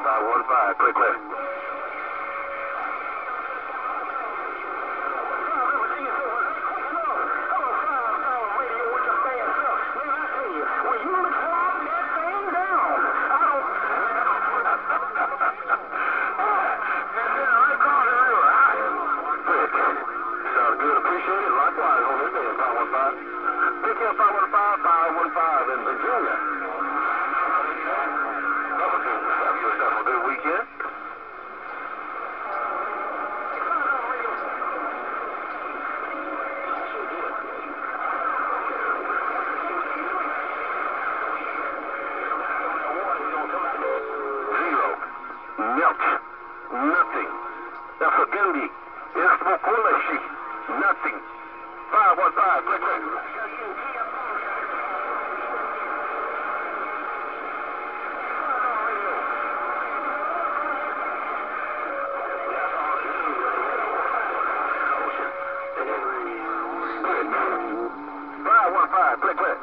515, click left. Pick up 515 in Virginia. Have yourself a good weekend. Zero. Melt. Nothing. Afagandi. Esmokulashi. Nothing. 515, click left. Click left.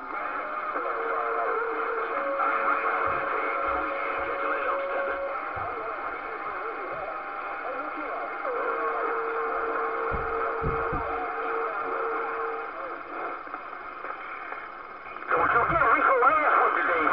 Don't you get Rico ass with today.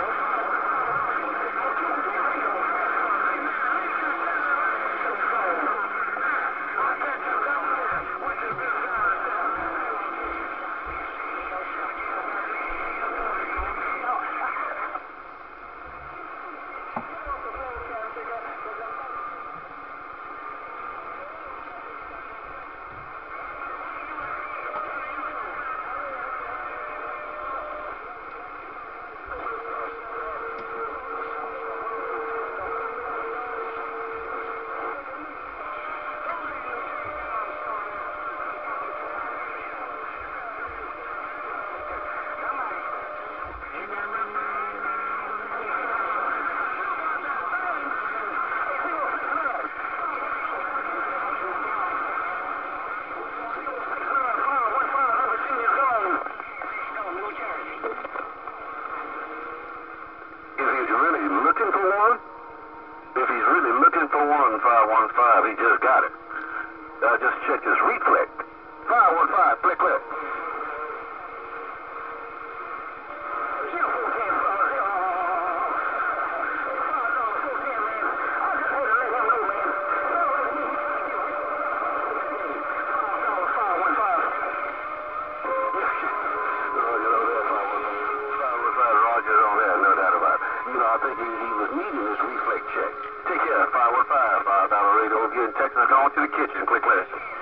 Looking for one? If he's really looking for one, 515, he just got it. I just checked his reflex. 515, click left. I think he was needing this reflex check. Take care, 515, $5 radio here in Texas. Go on to the kitchen. Click left.